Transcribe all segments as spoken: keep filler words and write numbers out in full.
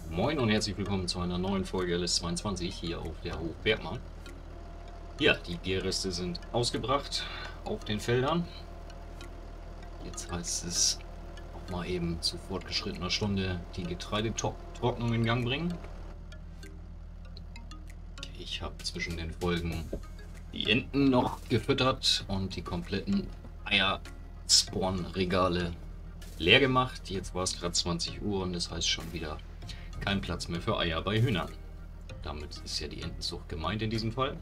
Moin und herzlich willkommen zu einer neuen Folge L S zweiundzwanzig hier auf der Hoch Bergmann. Ja, die Gärreste sind ausgebracht auf den Feldern. Jetzt heißt es auch mal eben zu fortgeschrittener Stunde die Getreidetrocknung in Gang bringen. Ich habe zwischen den Folgen die Enten noch gefüttert und die kompletten Eier-Spawn-Regale leer gemacht. Jetzt war es gerade zwanzig Uhr und das heißt schon wieder kein Platz mehr für Eier bei Hühnern. Damit ist ja die Entenzucht gemeint in diesem Fall.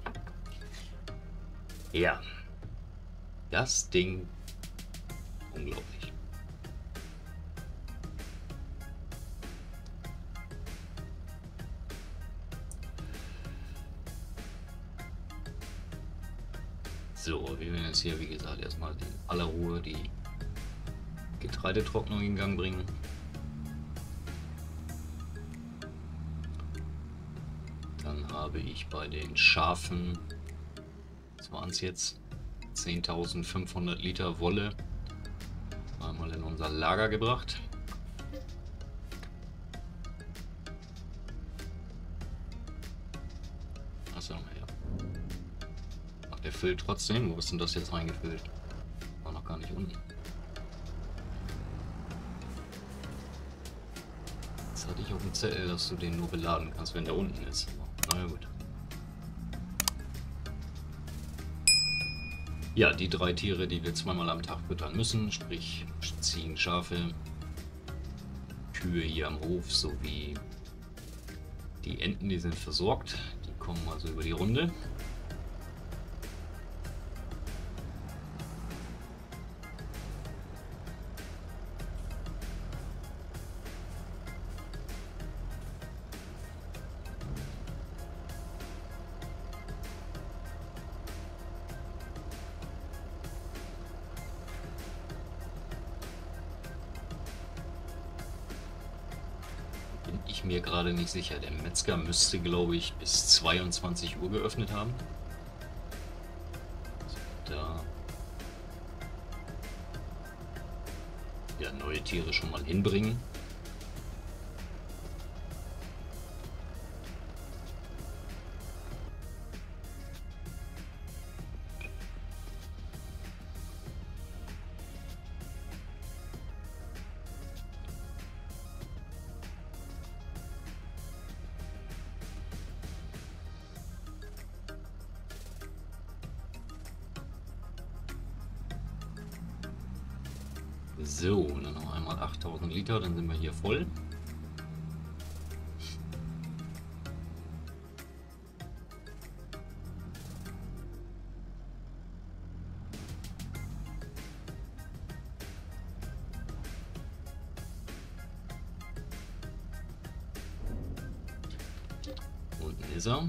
Ja, das Ding, unglaublich. So, wir werden jetzt hier, wie gesagt, erstmal in aller Ruhe die Getreidetrocknung in Gang bringen. Dann habe ich bei den Schafen, was waren es jetzt, zehntausendfünfhundert Liter Wolle einmal in unser Lager gebracht. Achso, ja. Ach, der füllt trotzdem. Wo ist denn das jetzt reingefüllt? War noch gar nicht unten. Jetzt hatte ich auf dem Zettel, dass du den nur beladen kannst, wenn der unten ist. Na ja, gut. Ja, die drei Tiere, die wir zweimal am Tag füttern müssen, sprich Ziegen, Schafe, Kühe hier am Hof sowie die Enten, die sind versorgt. Die kommen also über die Runde. Ich mir gerade nicht sicher. Der Metzger müsste, glaube ich, bis zweiundzwanzig Uhr geöffnet haben. Da ja neue Tiere schon mal hinbringen. So, und dann noch einmal achttausend Liter, dann sind wir hier voll. Unten ist er.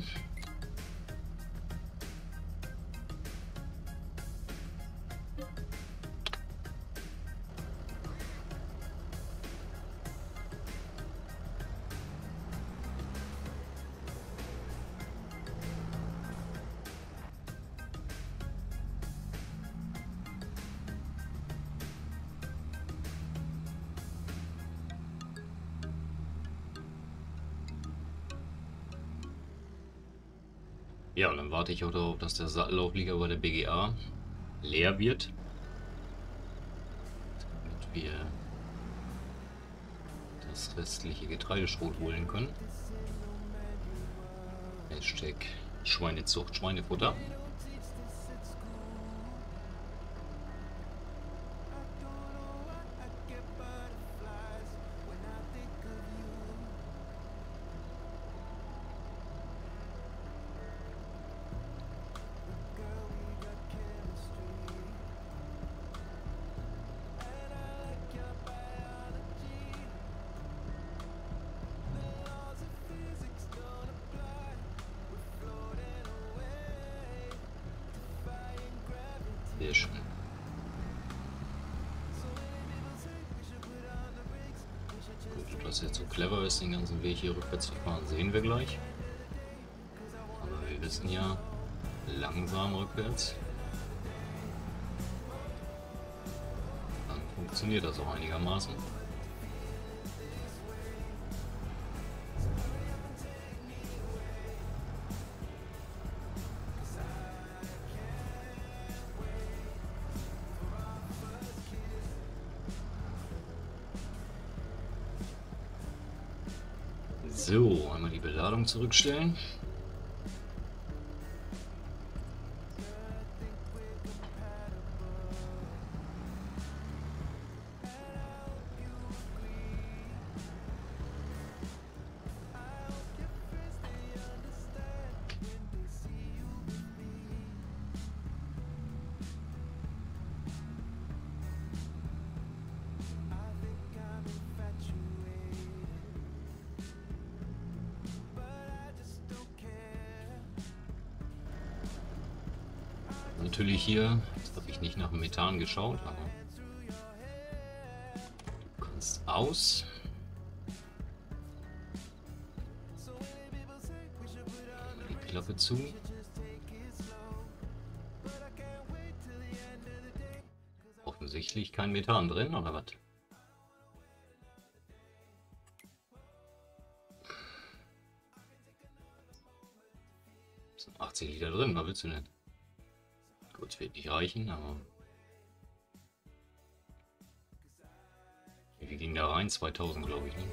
Ja, und dann warte ich auch darauf, dass der Sattelauflieger bei der B G A leer wird, damit wir das restliche Getreideschrot holen können. Hashtag Schweinezucht, Schweinefutter. Sehr schön. Gut, ob das jetzt so clever ist, den ganzen Weg hier rückwärts zu fahren, sehen wir gleich. Aber wir wissen ja, langsam rückwärts. Dann funktioniert das auch einigermaßen. So, einmal die Beladung zurückstellen. Natürlich hier, jetzt habe ich nicht nach dem Methan geschaut, aber du kannst aus. Die Klappe zu. Offensichtlich kein Methan drin, oder was? Es sind achtzig Liter drin, was willst du denn? Gut, wird nicht reichen, aber... Wie viel ging da rein? zweitausend, glaube ich, ne?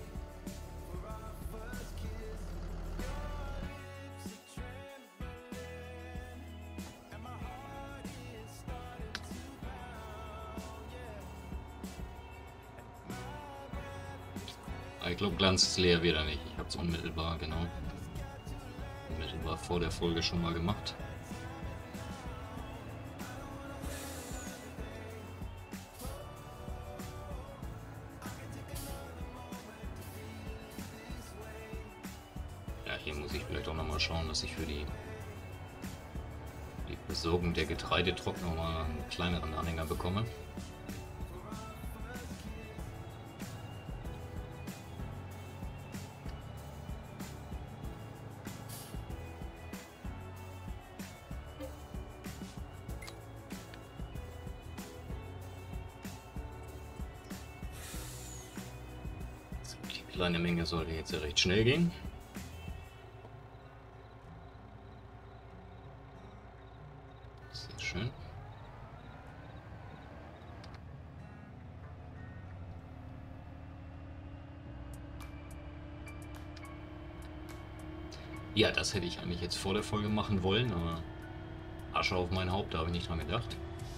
Ich glaube, Glanz ist leer wieder nicht. Ich habe es unmittelbar, genau. Unmittelbar vor der Folge schon mal gemacht. Ja, hier muss ich vielleicht auch noch mal schauen, dass ich für die, die Besorgung der Getreidetrockner noch mal einen kleineren Anhänger bekomme. Die kleine Menge sollte jetzt ja recht schnell gehen. Sehr schön. Ja, das hätte ich eigentlich jetzt vor der Folge machen wollen, aber Asche auf mein Haupt, da habe ich nicht dran gedacht.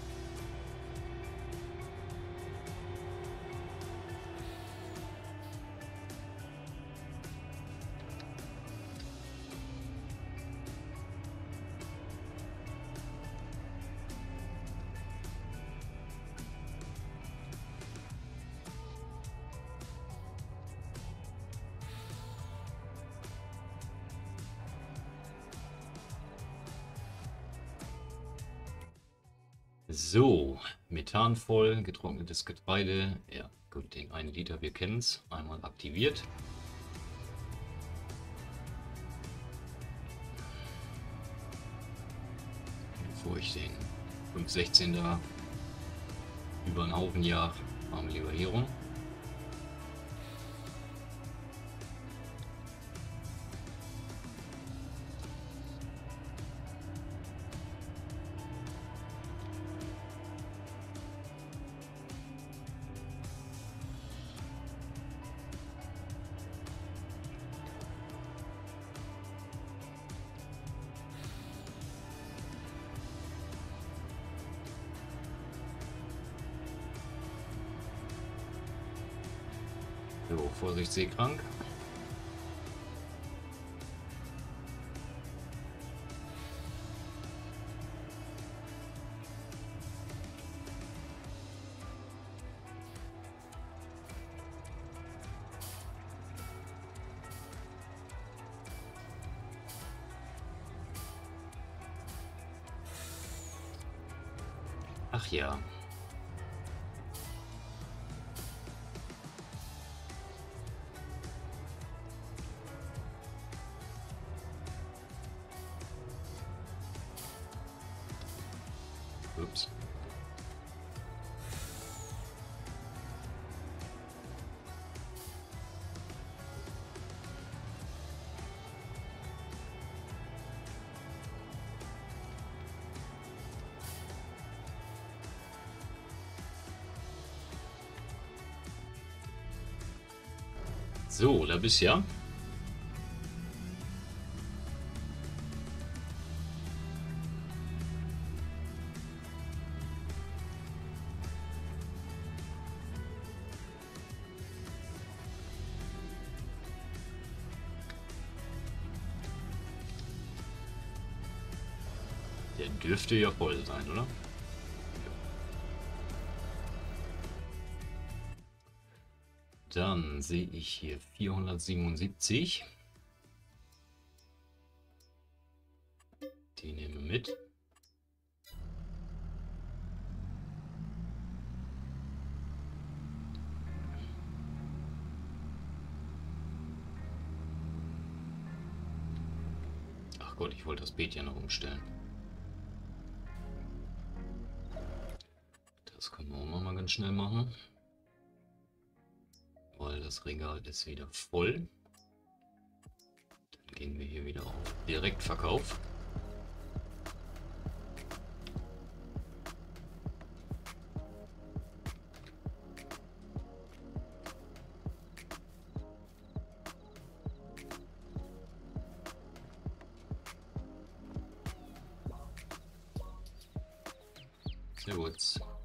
So, Methan voll, getrocknetes Getreide. Ja, gut, den einen Liter, wir kennen es. Einmal aktiviert. Bevor ich den fünf sechzehn da über den Haufen jag, machen wir lieber hier rum. So, Vorsicht, seekrank. Ach ja. Ups. So, da bist ja. Der dürfte ja voll sein, oder? Dann sehe ich hier vierhundertsiebenundsiebzig. Die nehmen wir mit. Ach Gott, ich wollte das Beet ja noch umstellen. Das können wir auch noch mal ganz schnell machen. Weil das Regal ist wieder voll. Dann gehen wir hier wieder auf Direktverkauf. Sehr gut.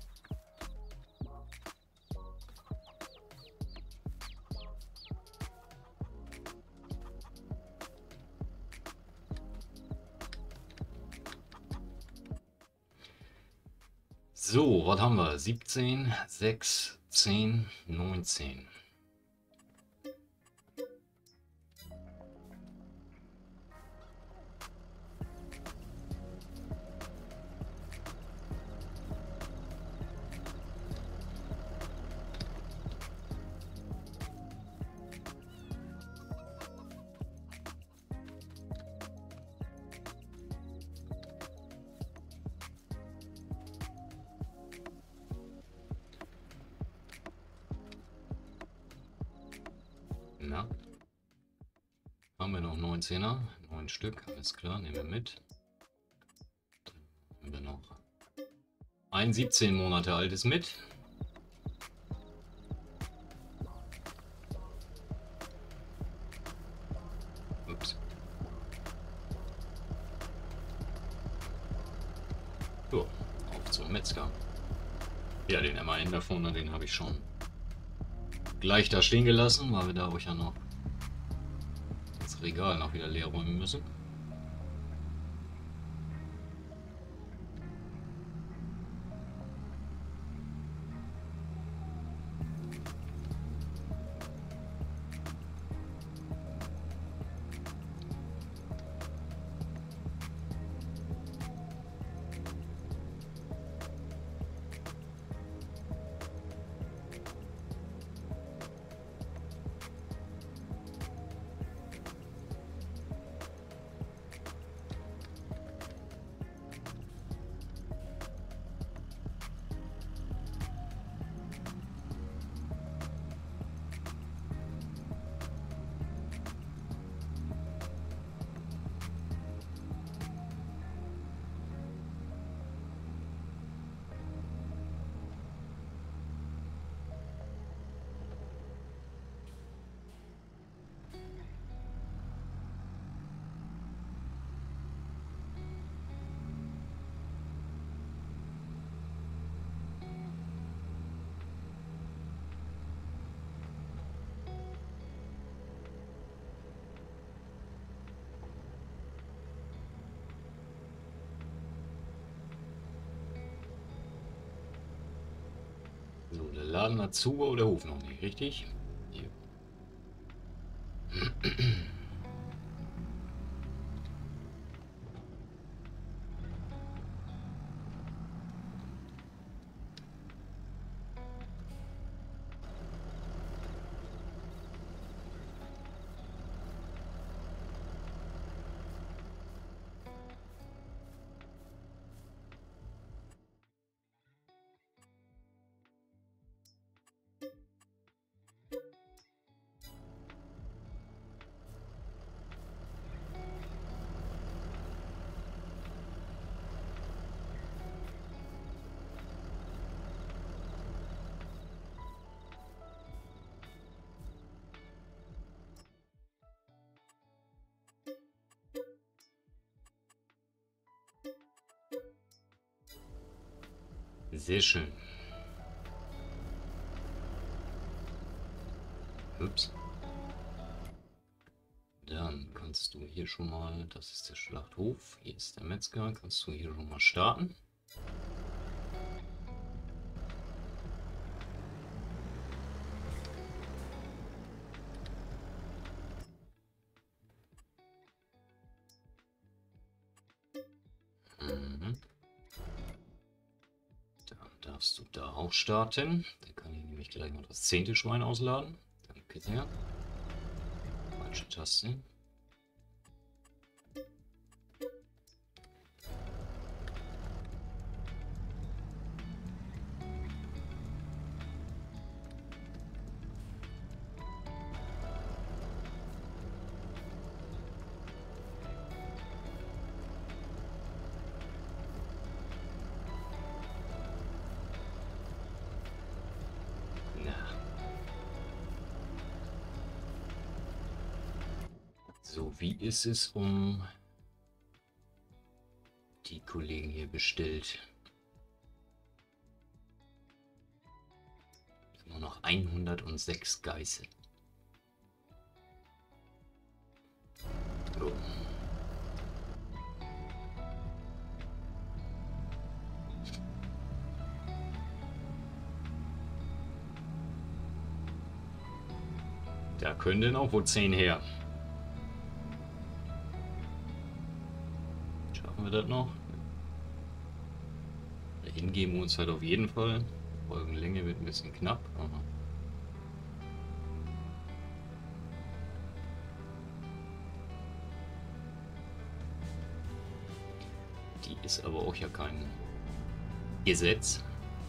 So, was haben wir? siebzehn, sechs, zehn, neunzehn. Na, haben wir noch neunzehner, neun Stück, alles klar, nehmen wir mit. Dann haben wir noch ein siebzehn Monate altes mit. Ups. So, auf zum Metzger. Ja, den M A N da vorne, den habe ich schon gleich da stehen gelassen, weil wir da auch ja noch das Regal noch wieder leer räumen müssen. So, der Laden hat zu, aber der Hof noch nicht, richtig? Hier. Sehr schön. Ups. Dann Dann kannst du hier schon mal, das ist der Schlachthof, hier ist der Metzger, kannst du hier schon mal starten. Mhm. Dann darfst du da auch starten. Dann kann ich nämlich gleich noch das zehnte Schwein ausladen. Danke sehr. Falsche Taste. So, wie ist es um die Kollegen hier bestellt? Nur noch hundertsechs Geißel. So. Da können denn auch wohl zehn her. Schaffen wir das noch? Dahin geben wir uns halt auf jeden Fall. Folgenlänge wird ein bisschen knapp. Aha. Die ist aber auch ja kein Gesetz.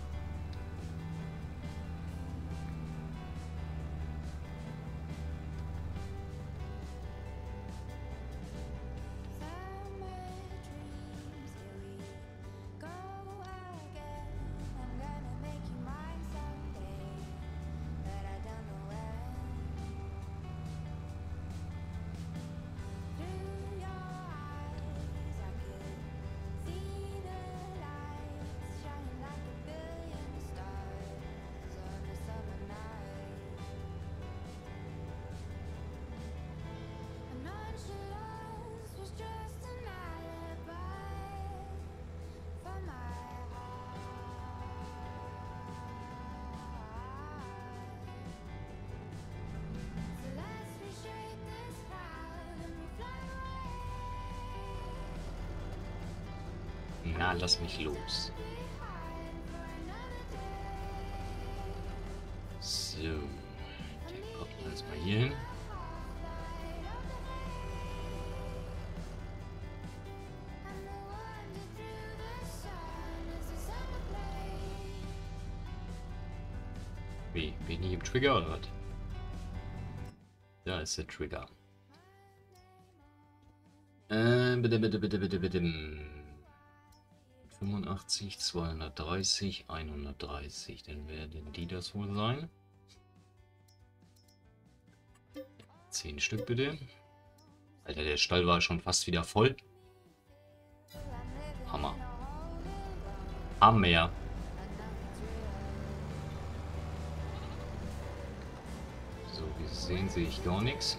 Na, lass mich los. So, den kommt man jetzt mal hier hin. Wie? Bin ich im Trigger oder was? Da ist der Trigger. Äh, bitte, bitte, bitte, bitte, bitte. fünfundachtzig, zweihundertdreißig, hundertdreißig. Dann werden die das wohl sein. zehn Stück bitte. Alter, der Stall war schon fast wieder voll. Hammer. Hammer. So, wie Sie sehen, sehe ich gar nichts.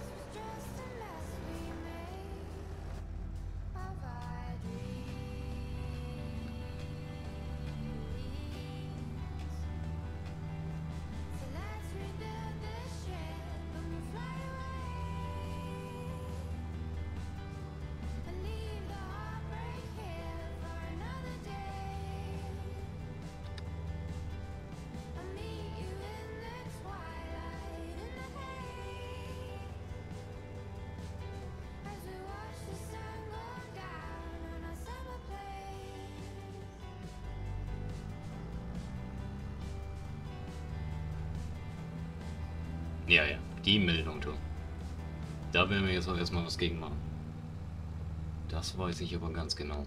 Ja, ja, die Meldung, du. Da werden wir jetzt auch erstmal was gegen machen. Das weiß ich aber ganz genau.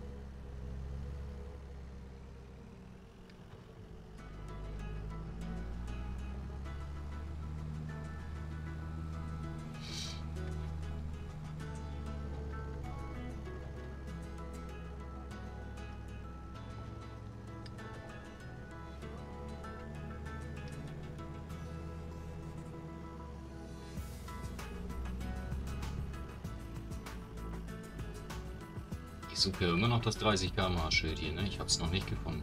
Ich suche ja immer noch das dreißig Kilometer pro Stunde Schild hier, ne? Ich habe es noch nicht gefunden.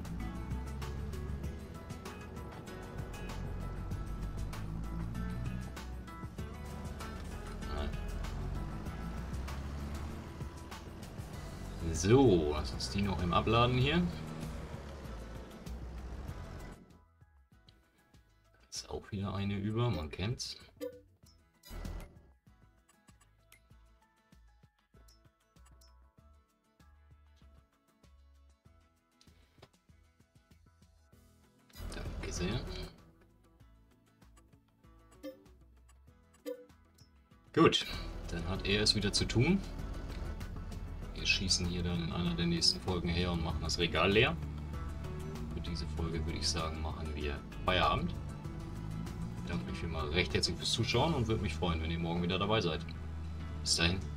So, lass uns die noch im Abladen hier. Ist auch wieder eine über, man kennt's. Danke sehr. Gut, dann hat er es wieder zu tun. Wir schießen hier dann in einer der nächsten Folgen her und machen das Regal leer. Für diese Folge würde ich sagen, machen wir Feierabend. Ich bedanke mich wie immer recht herzlich fürs Zuschauen und würde mich freuen, wenn ihr morgen wieder dabei seid. Bis dahin.